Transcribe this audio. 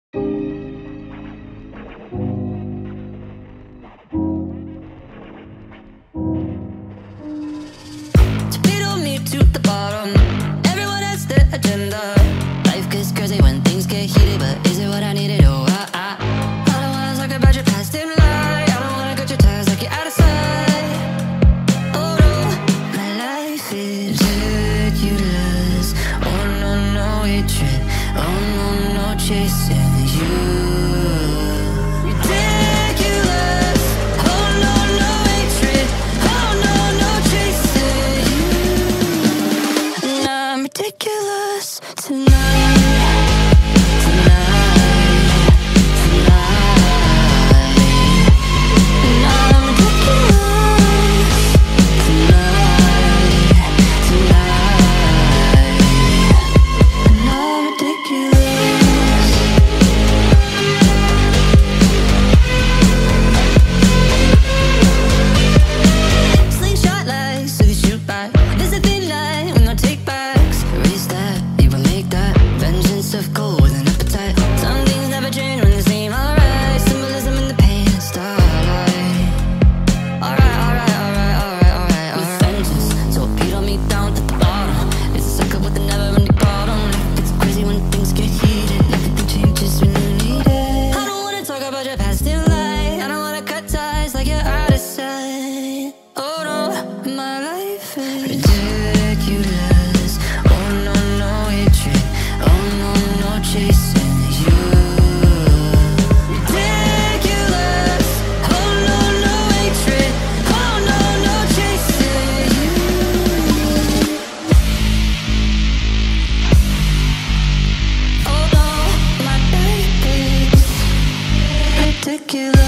Me to the bottom. Everyone has their agenda. Life gets crazy when things get heated, but is it what I needed? Oh, I don't wanna talk about your past and lie. I don't wanna cut your ties like you're out of sight. Oh no, my life is ridiculous. Oh no, no hatred. Oh no, no chasing you. Ridiculous. Oh no, no hatred. Oh no, no chasing you. I'm ridiculous tonight, tonight, tonight. And I'm ridiculous tonight, tonight. And I'm ridiculous. Slingshot lights, so you shoot back. There's a thin line with no take backs. Erase that, you will make that. Vengeance of gold with an appetite. Some things never change when they seem alright. Symbolism in the pain and starlight. Alright, alright, alright, alright, alright. With vengeance, torpedo me down to the bottom. It's a cycle with a never-ending bottom. Life gets crazy when things get heated. Everything changes when you need it. I don't wanna talk about your past in light. I don't wanna cut ties like you're out of sight. Oh no, my life is ridiculous. Oh no, no hatred. Oh no, no chasing you. Ridiculous. Oh no, no hatred. Oh no, no chasing you. Oh no, my life is ridiculous.